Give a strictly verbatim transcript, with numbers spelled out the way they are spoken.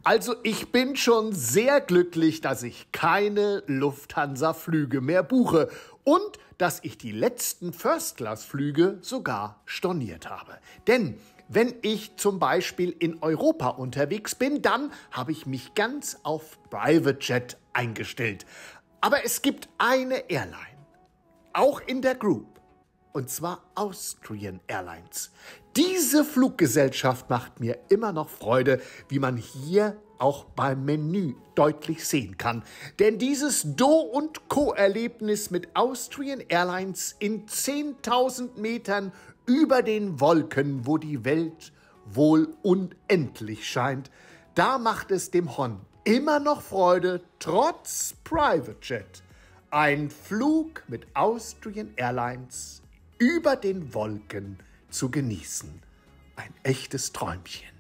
Also ich bin schon sehr glücklich, dass ich keine Lufthansa-Flüge mehr buche und dass ich die letzten First-Class-Flüge sogar storniert habe. Denn wenn ich zum Beispiel in Europa unterwegs bin, dann habe ich mich ganz auf Private Jet eingestellt. Aber es gibt eine Airline, auch in der Group, und zwar Austrian Airlines. Diese Fluggesellschaft macht mir immer noch Freude, wie man hier auch beim Menü deutlich sehen kann. Denn dieses Do und Co-Erlebnis mit Austrian Airlines in zehntausend Metern über den Wolken, wo die Welt wohl unendlich scheint, da macht es dem Hon immer noch Freude, trotz Private Jet, ein Flug mit Austrian Airlines über den Wolken zu genießen. Ein echtes Träumchen.